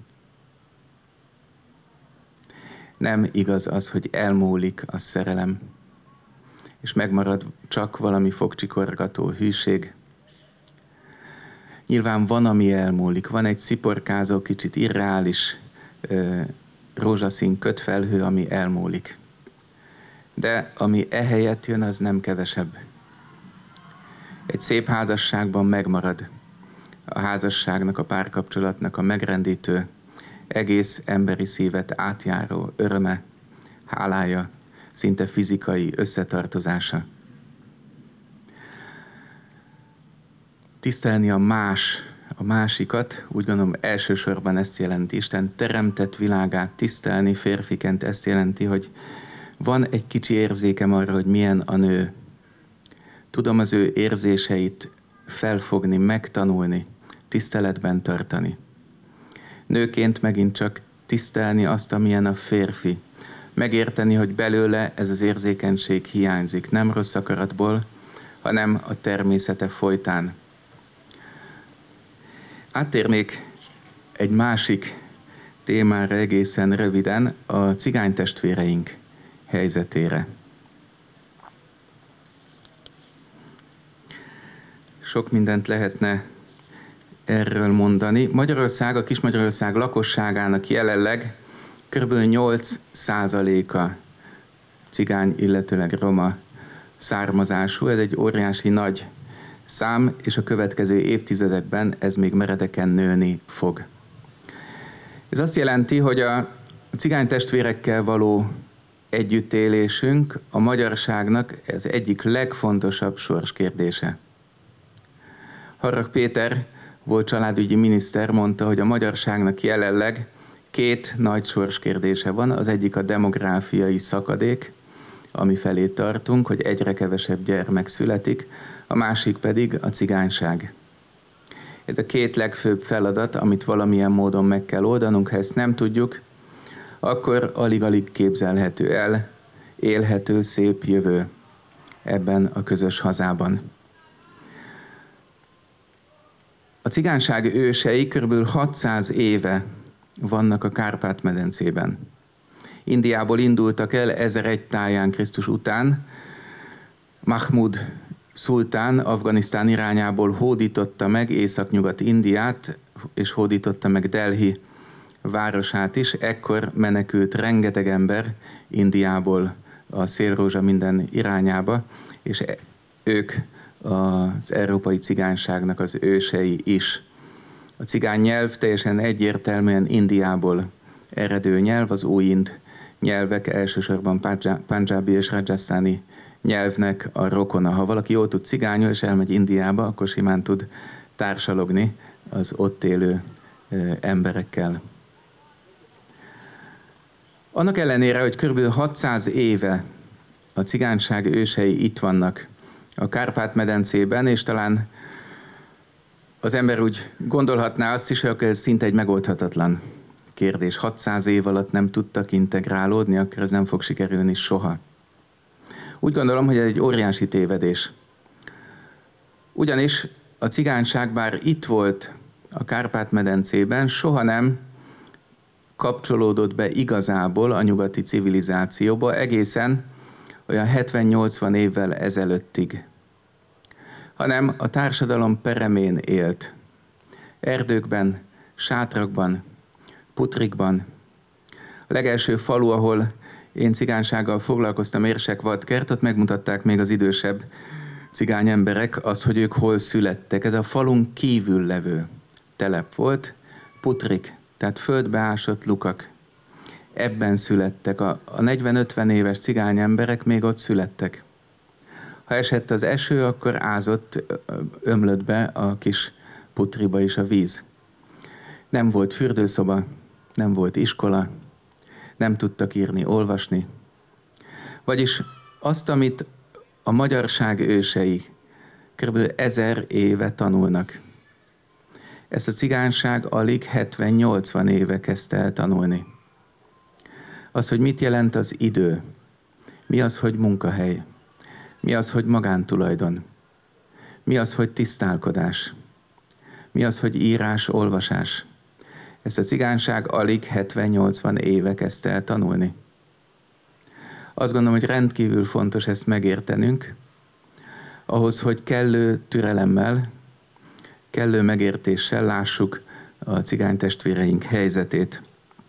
Nem igaz az, hogy elmúlik a szerelem, és megmarad csak valami fogcsikorgató hűség. Nyilván van, ami elmúlik. Van egy sziporkázó, kicsit irreális rózsaszín kötfelhő, ami elmúlik. De ami ehelyett jön, az nem kevesebb. Egy szép házasságban megmarad a házasságnak, a párkapcsolatnak a megrendítő, egész emberi szívet átjáró öröme, hálája, szinte fizikai összetartozása. Tisztelni a másikat, úgy gondolom elsősorban ezt jelenti. Isten teremtett világát tisztelni férfiként ezt jelenti, hogy van egy kicsi érzékem arra, hogy milyen a nő. Tudom az ő érzéseit felfogni, megtanulni, tiszteletben tartani. Nőként megint csak tisztelni azt, amilyen a férfi. Megérteni, hogy belőle ez az érzékenység hiányzik, nem rossz akaratból, hanem a természete folytán. Áttérnék egy másik témára egészen röviden, a cigánytestvéreink helyzetére. Sok mindent lehetne erről mondani. Magyarország, a Kis-Magyarország lakosságának jelenleg kb. 8%-a cigány, illetőleg roma származású. Ez egy óriási nagy szám, és a következő évtizedekben ez még meredeken nőni fog. Ez azt jelenti, hogy a cigány testvérekkel való együttélésünk a magyarságnak ez egyik legfontosabb sorskérdése. Harrag Péter volt családügyi miniszter, mondta, hogy a magyarságnak jelenleg két nagy sorskérdése van. Az egyik a demográfiai szakadék, ami felé tartunk, hogy egyre kevesebb gyermek születik, a másik pedig a cigányság. Ez a két legfőbb feladat, amit valamilyen módon meg kell oldanunk. Ha ezt nem tudjuk, akkor alig-alig képzelhető el élhető, szép jövő ebben a közös hazában. A cigányság ősei kb. 600 éve vannak a Kárpát-medencében. Indiából indultak el 1001 táján Krisztus után. Mahmud szultán Afganisztán irányából hódította meg északnyugat Indiát, és hódította meg Delhi városát is. Ekkor menekült rengeteg ember Indiából a szélrózsa minden irányába, és ők az európai cigányságnak az ősei is. A cigány nyelv teljesen egyértelműen Indiából eredő nyelv, az újind nyelvek, elsősorban pandzsábi és rajasztáni nyelvnek a rokona. Ha valaki jól tud cigányul és elmegy Indiába, akkor simán tud társalogni az ott élő emberekkel. Annak ellenére, hogy kb. 600 éve a cigányság ősei itt vannak a Kárpát-medencében, és talán az ember úgy gondolhatná azt is, hogy ez szinte egy megoldhatatlan kérdés. 600 év alatt nem tudtak integrálódni, akkor ez nem fog sikerülni soha. Úgy gondolom, hogy ez egy óriási tévedés. Ugyanis a cigányság bár itt volt a Kárpát-medencében, soha nem kapcsolódott be igazából a nyugati civilizációba egészen olyan 70-80 évvel ezelőttig, hanem a társadalom peremén élt. Erdőkben, sátrakban, putrikban. A legelső falu, ahol én cigánysággal foglalkoztam, Érsek-Vadkert, ott megmutatták még az idősebb cigány emberek azt, hogy ők hol születtek. Ez a falun kívül levő telep volt, putrik, tehát földbe ásott lukak. Ebben születtek. A 40-50 éves cigány emberek még ott születtek. Ha esett az eső, akkor ázott, ömlött be a kis putriba is a víz. Nem volt fürdőszoba, nem volt iskola, nem tudtak írni, olvasni. Vagyis azt, amit a magyarság ősei kb. 1000 éve tanulnak, ezt a cigányság alig 70-80 éve kezdte el tanulni. Az, hogy mit jelent az idő, mi az, hogy munkahely, mi az, hogy magántulajdon, mi az, hogy tisztálkodás, mi az, hogy írás, olvasás. Ezt a cigányság alig 70-80 éve kezdte el tanulni. Azt gondolom, hogy rendkívül fontos ezt megértenünk, ahhoz, hogy kellő türelemmel, kellő megértéssel lássuk a cigány testvéreink helyzetét.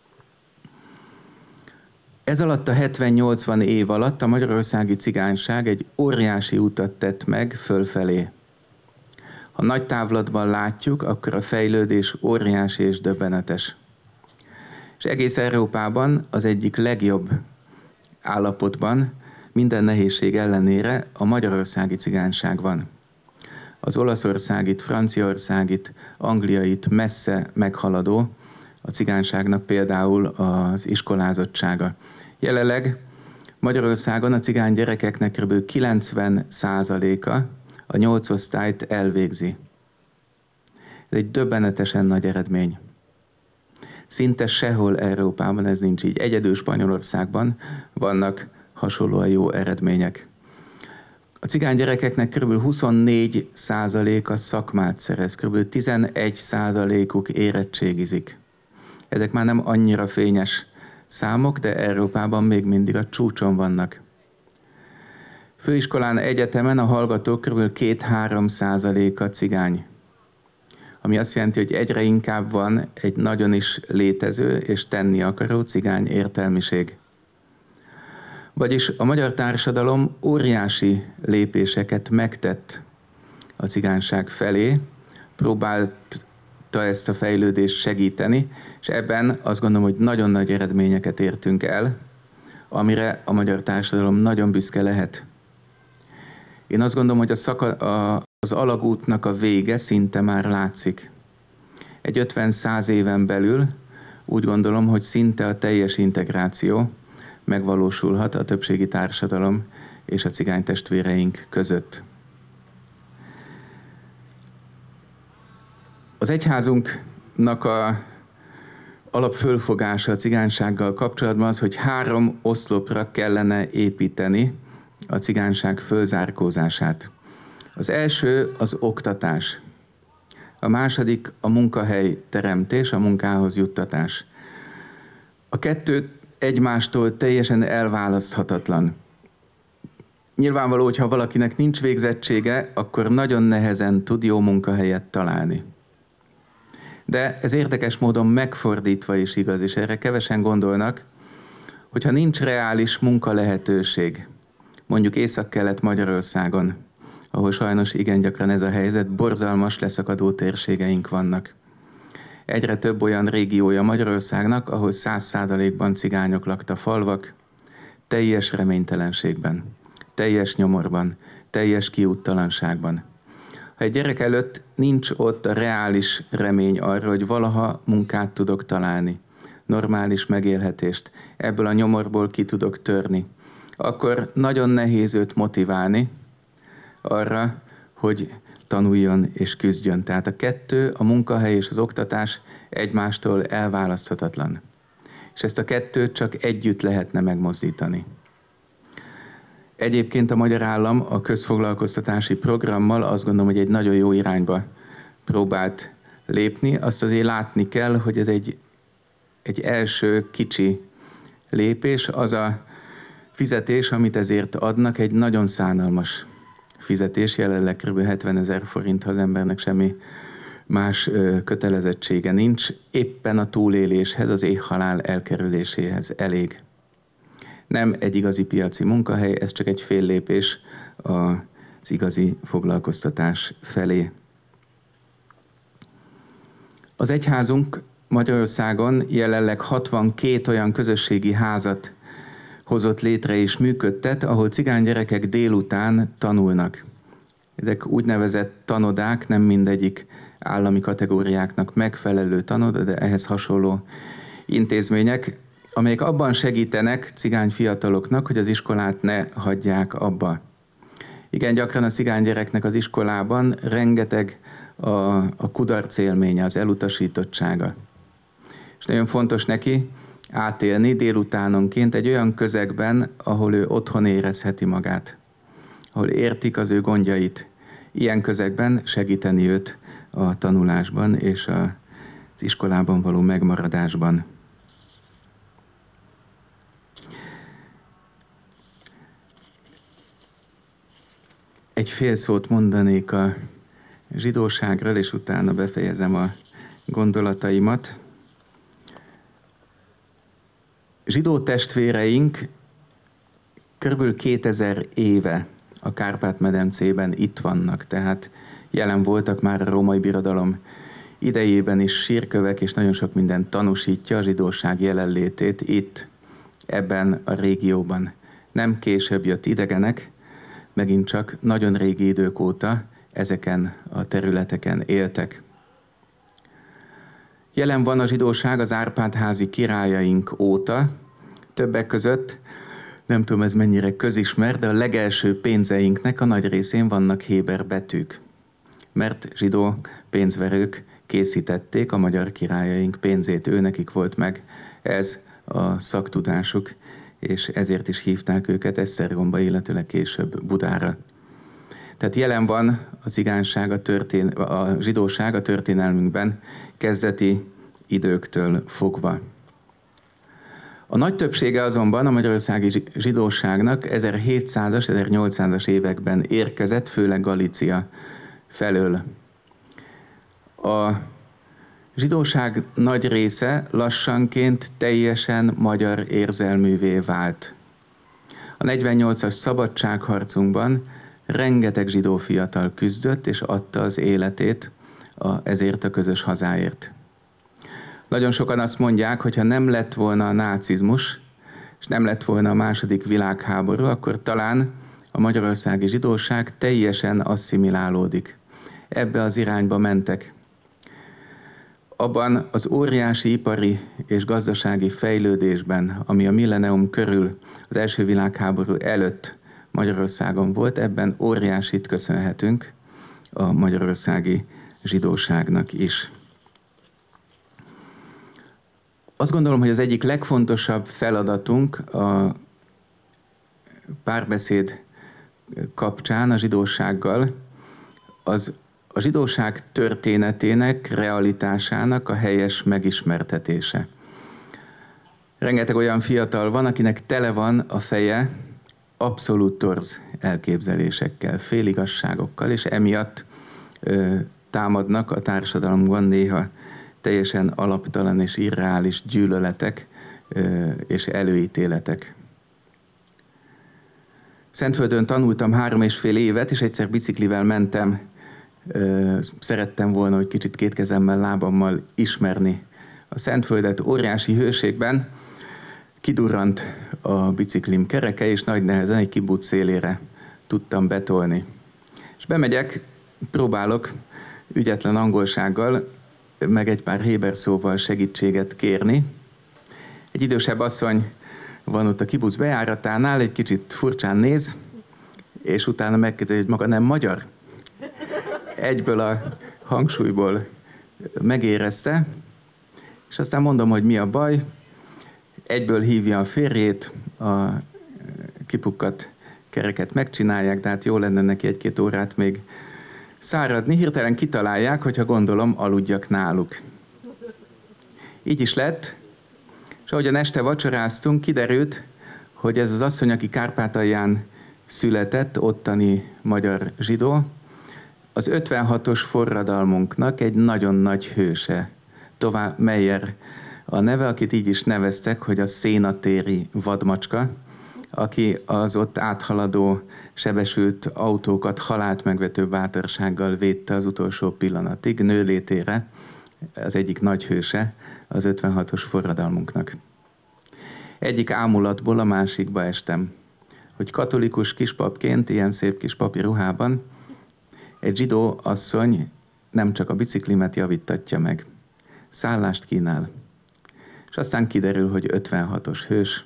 Ez alatt a 70-80 év alatt a magyarországi cigányság egy óriási utat tett meg fölfelé. Ha nagy távlatban látjuk, akkor a fejlődés óriási és döbbenetes. És egész Európában az egyik legjobb állapotban, minden nehézség ellenére a magyarországi cigányság van. Az olaszországit, franciaországit, angliait messze meghaladó a cigányságnak például az iskolázottsága. Jelenleg Magyarországon a cigány gyerekeknek kb. 90%-a a 8 osztályt elvégzi. Ez egy döbbenetesen nagy eredmény. Szinte sehol Európában ez nincs így. Egyedül Spanyolországban vannak hasonlóan jó eredmények. A cigány gyerekeknek kb. 24%-a szakmát szerez, kb. 11%-uk érettségizik. Ezek már nem annyira fényes számok, de Európában még mindig a csúcson vannak. Főiskolán, egyetemen a hallgatók kb. 2-3%-a cigány. Ami azt jelenti, hogy egyre inkább van egy nagyon is létező és tenni akaró cigány értelmiség. Vagyis a magyar társadalom óriási lépéseket megtett a cigányság felé, próbálta ezt a fejlődést segíteni, és ebben azt gondolom, hogy nagyon nagy eredményeket értünk el, amire a magyar társadalom nagyon büszke lehet. Én azt gondolom, hogy az alagútnak a vége szinte már látszik. Egy 50-100 éven belül úgy gondolom, hogy szinte a teljes integráció megvalósulhat a többségi társadalom és a cigány testvéreink között. Az egyházunknak a alapfölfogása a cigánysággal kapcsolatban az, hogy 3 oszlopra kellene építeni a cigányság fölzárkózását. Az első az oktatás, a második a munkahely teremtés, a munkához juttatás. A kettő egymástól teljesen elválaszthatatlan. Nyilvánvaló, hogy ha valakinek nincs végzettsége, akkor nagyon nehezen tud jó munkahelyet találni. De ez érdekes módon megfordítva is igaz, és erre kevesen gondolnak, hogyha nincs reális munkalehetőség, mondjuk Észak-Kelet-Magyarországon, ahol sajnos igen gyakran ez a helyzet, borzalmas leszakadó térségeink vannak. Egyre több olyan régiója Magyarországnak, ahol 100%-ban cigányok lakta falvak, teljes reménytelenségben, teljes nyomorban, teljes kiúttalanságban. Ha egy gyerek előtt nincs ott a reális remény arra, hogy valaha munkát tudok találni, normális megélhetést, ebből a nyomorból ki tudok törni, akkor nagyon nehéz őt motiválni arra, hogy tanuljon és küzdjön. Tehát a kettő, a munkahely és az oktatás egymástól elválaszthatatlan. És ezt a kettőt csak együtt lehetne megmozdítani. Egyébként a magyar állam a közfoglalkoztatási programmal azt gondolom, hogy egy nagyon jó irányba próbált lépni. Azt azért látni kell, hogy ez egy első kicsi lépés, az a fizetés, amit ezért adnak, egy nagyon szánalmas fizetés, jelenleg kb. 70 000 forint, ha az embernek semmi más kötelezettsége nincs, éppen a túléléshez, az éhhalál elkerüléséhez elég. Nem egy igazi piaci munkahely, ez csak egy fél lépés az igazi foglalkoztatás felé. Az egyházunk Magyarországon jelenleg 62 olyan közösségi házat hozott létre és működtet, ahol cigány gyerekek délután tanulnak. Ezek úgynevezett tanodák, nem mindegyik állami kategóriáknak megfelelő tanoda, de ehhez hasonló intézmények, amelyek abban segítenek cigány fiataloknak, hogy az iskolát ne hagyják abba. Igen, gyakran a cigány gyereknek az iskolában rengeteg a kudarc élménye, az elutasítottsága. És nagyon fontos neki átélni délutánonként egy olyan közegben, ahol ő otthon érezheti magát, ahol értik az ő gondjait. Ilyen közegben segíteni őt a tanulásban és az iskolában való megmaradásban. Egy fél szót mondanék a zsidóságról, és utána befejezem a gondolataimat. Zsidó testvéreink kb. 2000 éve a Kárpát-medencében itt vannak, tehát jelen voltak már a római birodalom idejében is, sírkövek és nagyon sok minden tanúsítja a zsidóság jelenlétét itt, ebben a régióban. Nem később jött idegenek, megint csak nagyon régi idők óta ezeken a területeken éltek. Jelen van a zsidóság az Árpád-házi királyaink óta, többek között, nem tudom ez mennyire közismert, de a legelső pénzeinknek a nagy részén vannak héber betűk, mert zsidó pénzverők készítették, a magyar királyaink pénzét őnekik volt meg ez a szaktudásuk, és ezért is hívták őket Esztergomba, illetőleg később Budára. Tehát jelen van a cigányság, a zsidóság a történelmünkben kezdeti időktől fogva. A nagy többsége azonban a magyarországi zsidóságnak 1700-as, 1800-as években érkezett, főleg Galícia felől. A zsidóság nagy része lassanként teljesen magyar érzelművé vált. A 48-as szabadságharcunkban rengeteg zsidó fiatal küzdött és adta az életét ezért a közös hazáért. Nagyon sokan azt mondják, hogy ha nem lett volna a nácizmus, és nem lett volna a második világháború, akkor talán a magyarországi zsidóság teljesen asszimilálódik. Ebbe az irányba mentek. Abban az óriási ipari és gazdasági fejlődésben, ami a millenium körül, az első világháború előtt Magyarországon volt, ebben óriásit köszönhetünk a magyarországi zsidóságnak is. Azt gondolom, hogy az egyik legfontosabb feladatunk a párbeszéd kapcsán a zsidósággal az a zsidóság történetének, realitásának a helyes megismertetése. Rengeteg olyan fiatal van, akinek tele van a feje abszolút torz elképzelésekkel, féligasságokkal, és emiatt támadnak a társadalomban néha teljesen alaptalan és irreális gyűlöletek és előítéletek. Szentföldön tanultam 3,5 évet, és egyszer biciklivel mentem. Szerettem volna, hogy kicsit két kezemmel, lábammal ismerni a Szentföldet. Óriási hőségben kidurrant a biciklim kereke, és nagy nehezen egy kibuc szélére tudtam betolni. És bemegyek, próbálok ügyetlen angolsággal, meg egy pár héber szóval segítséget kérni. Egy idősebb asszony van ott a kibuc bejáratánál, egy kicsit furcsán néz, és utána megkérdezi, hogy maga nem magyar. Egyből a hangsúlyból megérezte, és aztán mondom, hogy mi a baj. Egyből hívja a férjét, a kipukkadt kereket megcsinálják, de hát jó lenne neki 1-2 órát még száradni. Hirtelen kitalálják, hogyha gondolom, aludjak náluk. Így is lett, és ahogyan este vacsoráztunk, kiderült, hogy ez az asszony, aki Kárpátalján született, ottani magyar zsidó, az 56-os forradalmunknak egy nagyon nagy hőse. Tová Meyer a neve, akit így is neveztek, hogy a szénatéri vadmacska, aki az ott áthaladó, sebesült autókat halált megvető bátorsággal védte az utolsó pillanatig, nőlétére, az egyik nagy hőse az 56-os forradalmunknak. Egyik ámulatból a másikba estem, hogy katolikus kispapként, ilyen szép kis papi ruhában, egy zsidó asszony nem csak a biciklimet javítatja meg, szállást kínál, és aztán kiderül, hogy 56-os hős.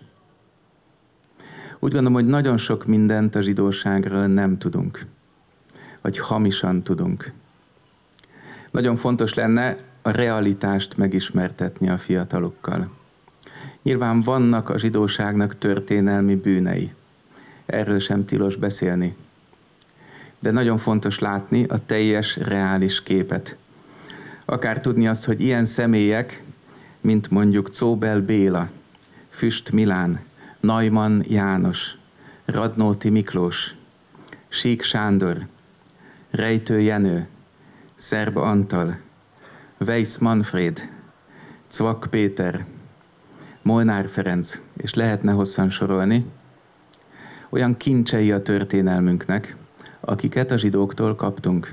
Úgy gondolom, hogy nagyon sok mindent a zsidóságról nem tudunk, vagy hamisan tudunk. Nagyon fontos lenne a realitást megismertetni a fiatalokkal. Nyilván vannak a zsidóságnak történelmi bűnei. Erről sem tilos beszélni. De nagyon fontos látni a teljes, reális képet. Akár tudni azt, hogy ilyen személyek, mint mondjuk Czóbel Béla, Füst Milán, Neumann János, Radnóti Miklós, Sík Sándor, Rejtő Jenő, Szerb Antal, Weiss Manfred, Cvak Péter, Molnár Ferenc, és lehetne hosszan sorolni, olyan kincsei a történelmünknek, akiket a zsidóktól kaptunk.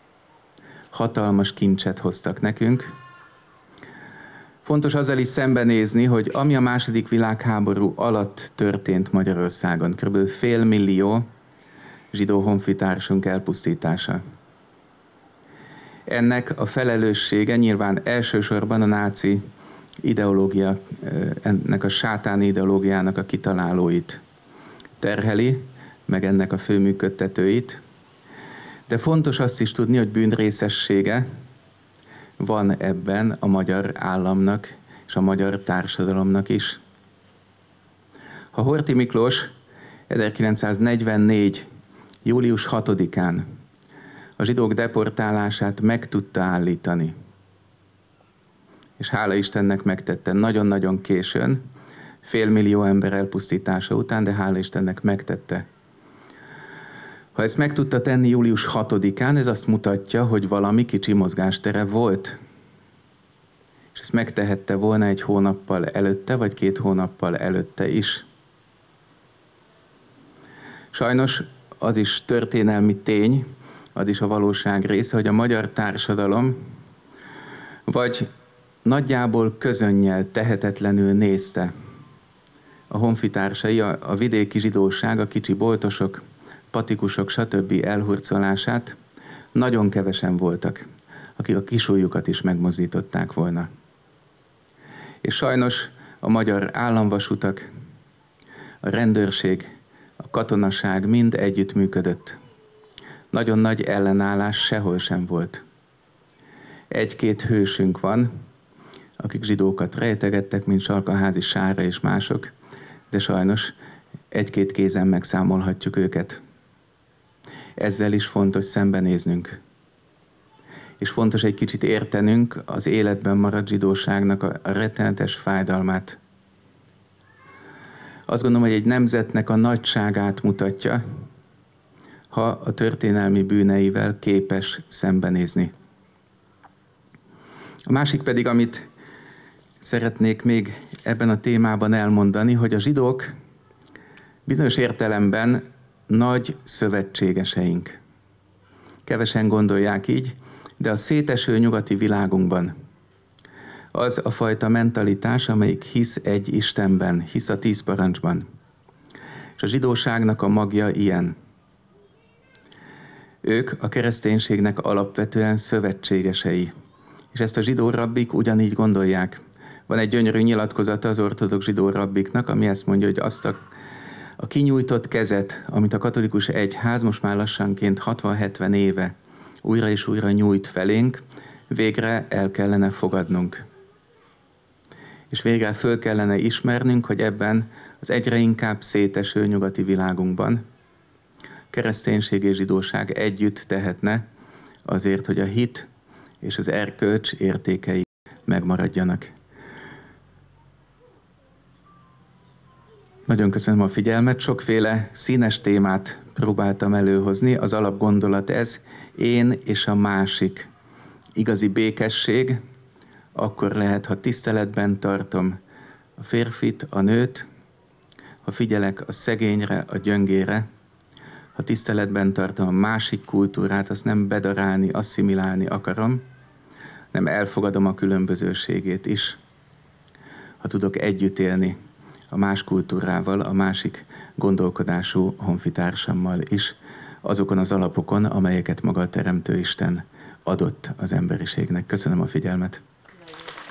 Hatalmas kincset hoztak nekünk. Fontos azzal is szembenézni, hogy ami a második világháború alatt történt Magyarországon, kb. 500 000 zsidó honfitársunk elpusztítása. Ennek a felelőssége nyilván elsősorban a náci ideológia, ennek a sátáni ideológiának a kitalálóit terheli, meg ennek a főműködtetőit. De fontos azt is tudni, hogy bűnrészessége van ebben a magyar államnak és a magyar társadalomnak is. Ha Horthy Miklós 1944. július 6-án a zsidók deportálását meg tudta állítani, és hála Istennek megtette nagyon-nagyon későn, 500 000 ember elpusztítása után, de hála Istennek megtette. Ha ezt meg tudta tenni július 6-án, ez azt mutatja, hogy valami kicsi mozgástere volt. És ezt megtehette volna 1 hónappal előtte, vagy 2 hónappal előtte is. Sajnos az is történelmi tény, az is a valóság része, hogy a magyar társadalom vagy nagyjából közönnyel, tehetetlenül nézte a honfitársai, a vidéki zsidóság, a kicsi boltosok, patikusok, stb. Elhurcolását. Nagyon kevesen voltak, akik a kisujjukat is megmozdították volna. És sajnos a magyar államvasutak, a rendőrség, a katonaság mind együttműködött. Nagyon nagy ellenállás sehol sem volt. 1-2 hősünk van, akik zsidókat rejtegettek, mint Sarkaházi Sára és mások, de sajnos 1-2 kézen megszámolhatjuk őket. Ezzel is fontos szembenéznünk. És fontos egy kicsit értenünk az életben maradt zsidóságnak a rettenetes fájdalmát. Azt gondolom, hogy egy nemzetnek a nagyságát mutatja, ha a történelmi bűneivel képes szembenézni. A másik pedig, amit szeretnék még ebben a témában elmondani, hogy a zsidók bizonyos értelemben nagy szövetségeseink. Kevesen gondolják így, de a széteső nyugati világunkban az a fajta mentalitás, amelyik hisz egy Istenben, hisz a 10 parancsban. És a zsidóságnak a magja ilyen. Ők a kereszténységnek alapvetően szövetségesei. És ezt a zsidó rabbik ugyanígy gondolják. Van egy gyönyörű nyilatkozata az ortodox zsidó rabbiknak, ami ezt mondja, hogy azt a kinyújtott kezet, amit a katolikus egyház most már lassanként 60-70 éve újra és újra nyújt felénk, végre el kellene fogadnunk. És végre föl kellene ismernünk, hogy ebben az egyre inkább széteső nyugati világunkban kereszténység és zsidóság együtt tehetne azért, hogy a hit és az erkölcs értékei megmaradjanak. Nagyon köszönöm a figyelmet, sokféle színes témát próbáltam előhozni, az alapgondolat ez, én és a másik. Igazi békesség akkor lehet, ha tiszteletben tartom a férfit, a nőt, ha figyelek a szegényre, a gyöngére, ha tiszteletben tartom a másik kultúrát, azt nem bedarálni, asszimilálni akarom, nem elfogadom a különbözőségét is. Ha tudok együtt élni a más kultúrával, a másik gondolkodású honfitársammal is, azokon az alapokon, amelyeket maga a Teremtő Isten adott az emberiségnek. Köszönöm a figyelmet!